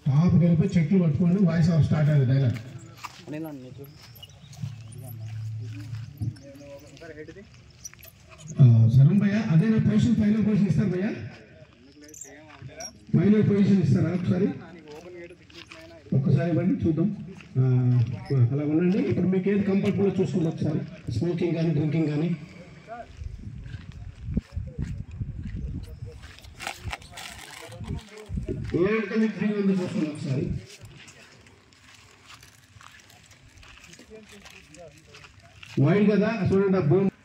top వెళ్ళిపోయి చెట్లు పట్టుకోండి వాయిస్ ఆఫ్ స్టార్ట్ అయ్యేది డైలాగ్ సరం భయ్యా అదేనా పొజిషన్ ఫైనల్ పొజిషన్ ఇస్తారు భయ్యా ఫైనల్ పొజిషన్ ఇస్తారా ఒక్కసారి ఇవ్వండి చూద్దాం అలా ఉండండి ఇప్పుడు మీకు ఏది కంఫర్టబుల్ చూసుకుందాం ఒకసారి స్మోకింగ్ కానీ డ్రింకింగ్ కానీ ఏదైతే మీకు ఫ్రీగా ఉందో చూసుకుందాం ఒకసారి వైడ్ కదా చూడండి భూమి